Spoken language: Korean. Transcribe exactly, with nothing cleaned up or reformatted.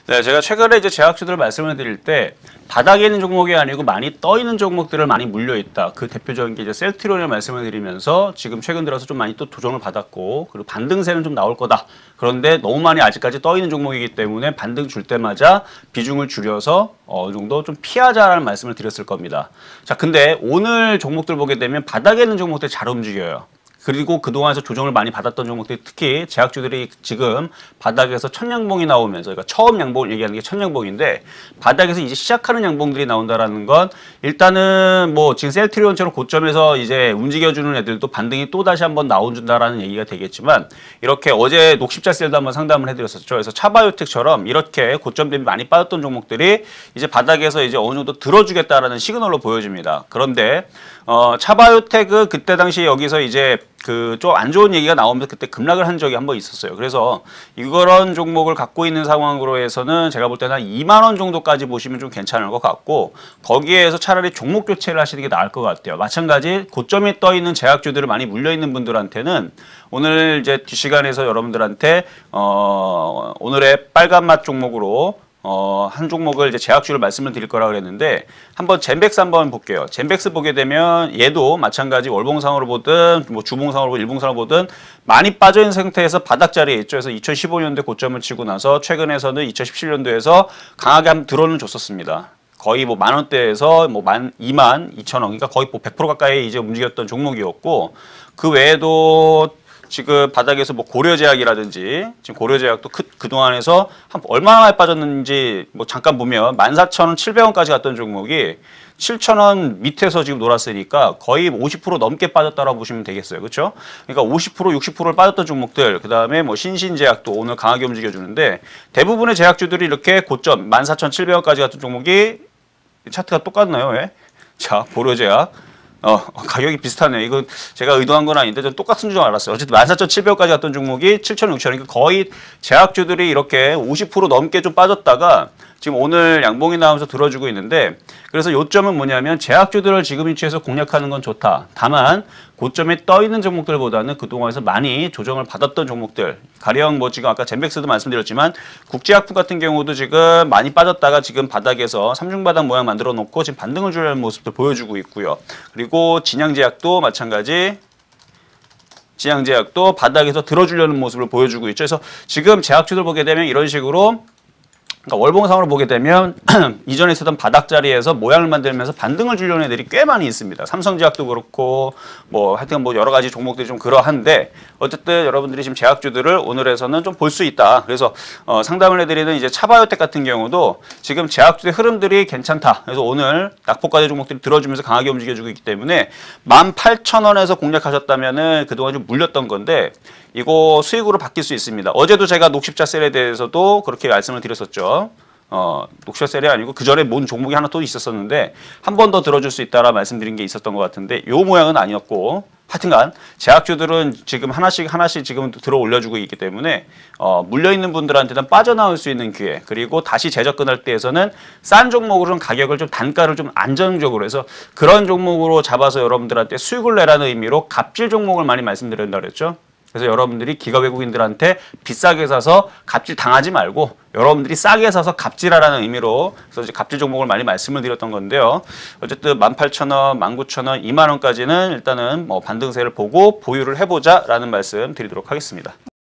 네, 제가 최근에 이제 제약주들을 말씀을 드릴 때 바닥에 있는 종목이 아니고 많이 떠 있는 종목들을 많이 물려 있다. 그 대표적인 게 이제 셀트리온을 말씀을 드리면서 지금 최근 들어서 좀 많이 또 도전을 받았고 그리고 반등세는 좀 나올 거다. 그런데 너무 많이 아직까지 떠 있는 종목이기 때문에 반등 줄 때마다 비중을 줄여서 어느 정도 좀 피하자라는 말씀을 드렸을 겁니다. 자, 근데 오늘 종목들 보게 되면 바닥에 있는 종목들 잘 움직여요. 그리고 그동안에서 조정을 많이 받았던 종목들이 특히 제약주들이 지금 바닥에서 첫 양봉이 나오면서 그러니까 처음 양봉을 얘기하는 게 첫 양봉인데 바닥에서 이제 시작하는 양봉들이 나온다라는 건 일단은 뭐 지금 셀트리온처럼 고점에서 이제 움직여주는 애들도 반등이 또 다시 한번 나온다라는 얘기가 되겠지만 이렇게 어제 녹십자셀도 한번 상담을 해드렸었죠. 그래서 차바이오텍처럼 이렇게 고점 대비 많이 빠졌던 종목들이 이제 바닥에서 이제 어느 정도 들어주겠다라는 시그널로 보여집니다. 그런데 어, 차바이오텍은 그때 당시 여기서 이제 그 좀 안 좋은 얘기가 나오면서 그때 급락을 한 적이 한번 있었어요. 그래서 이런 종목을 갖고 있는 상황으로 해서는 제가 볼 때는 한 이만 원 정도까지 보시면 좀 괜찮을 것 같고 거기에서 차라리 종목 교체를 하시는 게 나을 것 같아요. 마찬가지 고점에 떠 있는 제약주들을 많이 물려 있는 분들한테는 오늘 이제 뒷시간에서 여러분들한테 어, 오늘의 빨간맛 종목으로 어, 한 종목을 이제 제약주를 말씀을 드릴 거라 그랬는데 한번 젠백스 한번 볼게요. 젠백스 보게 되면 얘도 마찬가지 월봉상으로 보든 뭐 주봉상으로 보든 일봉상으로 보든 많이 빠져 있는 상태에서 바닥 자리에 있죠. 그래서 이천십오 년도에 고점을 치고 나서 최근에서는 이천십칠 년도에서 강하게 한번 드론을 줬었습니다. 거의 뭐 만 원대에서 뭐 만 이만 이천 원, 그러니까 거의 뭐 백 퍼센트 가까이 이제 움직였던 종목이었고 그 외에도 지금 바닥에서 뭐 고려제약이라든지 지금 고려제약도 그, 그동안에서 한 얼마나 많이 빠졌는지 뭐 잠깐 보면 만 사천 원 칠백 원까지 갔던 종목이 칠천 원 밑에서 지금 놀았으니까 거의 오십 퍼센트 넘게 빠졌다라고 보시면 되겠어요. 그렇죠? 그러니까 오십 퍼센트 육십 퍼센트를 빠졌던 종목들 그다음에 뭐 신신제약도 오늘 강하게 움직여주는데 대부분의 제약주들이 이렇게 고점 만 사천 칠백 원까지 갔던 종목이 차트가 똑같나요? 왜? 자, 고려제약 어, 가격이 비슷하네요. 이거 제가 의도한 건 아닌데 좀 똑같은 줄 알았어요. 어쨌든 만 사천 칠백 원까지 갔던 종목이 칠천 원, 육천 원. 그러니까 거의 제약주들이 이렇게 오십 퍼센트 넘게 좀 빠졌다가 지금 오늘 양봉이 나오면서 들어주고 있는데 그래서 요점은 뭐냐면 제약주들을 지금 위치에서 공략하는 건 좋다. 다만 고점에 떠 있는 종목들보다는 그동안에서 많이 조정을 받았던 종목들 가령 뭐 지금 아까 젠백스도 말씀드렸지만 국제약품 같은 경우도 지금 많이 빠졌다가 지금 바닥에서 삼중바닥 모양 만들어 놓고 지금 반등을 주려는 모습을 보여주고 있고요. 그리고 진양제약도 마찬가지 진양제약도 바닥에서 들어주려는 모습을 보여주고 있죠. 그래서 지금 제약주들 보게 되면 이런 식으로 그러니까 월봉상으로 보게 되면 이전에 있었던 바닥 자리에서 모양을 만들면서 반등을 주려는 애들이 꽤 많이 있습니다. 삼성제약도 그렇고 뭐 하여튼 뭐 여러 가지 종목들이 좀 그러한데 어쨌든 여러분들이 지금 제약주들을 오늘에서는 좀 볼 수 있다. 그래서 어, 상담을 해드리는 이제 차바이오텍 같은 경우도 지금 제약주의 흐름들이 괜찮다. 그래서 오늘 낙폭과대 종목들이 들어주면서 강하게 움직여주고 있기 때문에 만 팔천 원에서 공략하셨다면은 그동안 좀 물렸던 건데 이거 수익으로 바뀔 수 있습니다. 어제도 제가 녹십자셀에 대해서도 그렇게 말씀을 드렸었죠. 어, 녹십자셀이 아니고 그 전에 뭔 종목이 하나 또 있었었는데 한 번 더 들어줄 수 있다라 말씀드린 게 있었던 것 같은데 요 모양은 아니었고 하여튼간 제약주들은 지금 하나씩 하나씩 지금 들어 올려주고 있기 때문에 어, 물려있는 분들한테는 빠져나올 수 있는 기회 그리고 다시 재접근할 때에서는 싼 종목으로는 가격을 좀 단가를 좀 안정적으로 해서 그런 종목으로 잡아서 여러분들한테 수익을 내라는 의미로 갑질 종목을 많이 말씀드린다 그랬죠. 그래서 여러분들이 기가 외국인들한테 비싸게 사서 갑질 당하지 말고 여러분들이 싸게 사서 갑질하라는 의미로 그래서 이제 갑질 종목을 많이 말씀을 드렸던 건데요. 어쨌든 만 팔천 원, 만 구천 원, 이만 원까지는 일단은 뭐 반등세를 보고 보유를 해보자라는 말씀 드리도록 하겠습니다.